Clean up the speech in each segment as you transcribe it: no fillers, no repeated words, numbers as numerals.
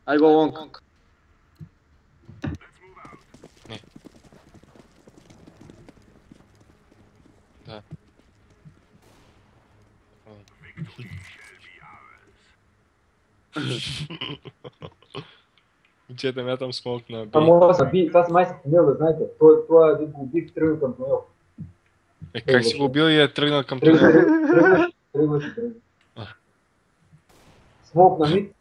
I go long. Не. Да. Ce te mea tam smoke na B. Ама са би, това са май са тунел, знаете. Това един го убих, тръгна към тунел. Как си го убил и е тръгнал към Тръгваш, тунел? тръгваш. А. Смок на мид.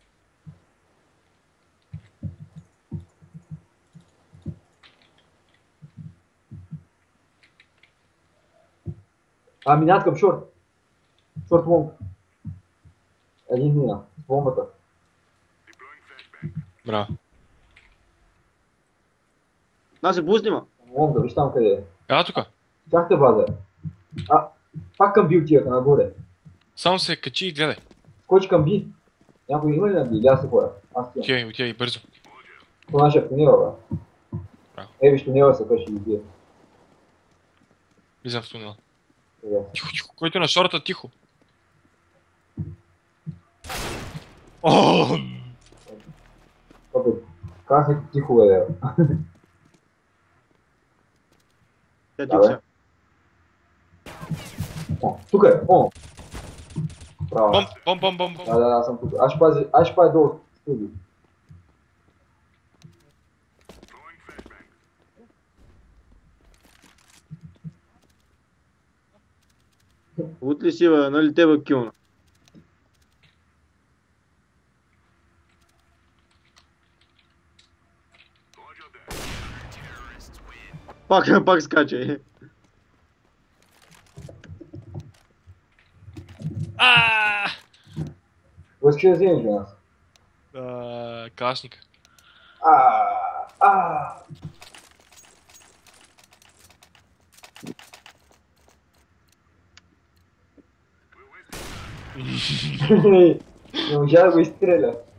Минат към шорт. Шорт лонг. Един мина. С бомбата. Браво. Нас се бузнима. Лонга, виж там къде е. Ела тука. Чакайте база. Пак към бил тията нагоре. Само се качи и гледай. Скочи към би. Някой има ли на би? Или аз се хора? Аз тия. Отивай бързо. По нашия тунела, бе. Браво. Виж тунела се пъше и бие. Влизам в тунела. Сега. Тихо. Който е на шорта, тихо. О! Абе, казах ти тихо, бе. Тя Да, бе. Тук е. Браво. Бом. Да, аз съм тук. Аз ще пазя долу. Студио. От ли си, бе, нали те бе килна? Пак скача. Върши да вземеш ли нас? Калашника. Не можа да го изстреля.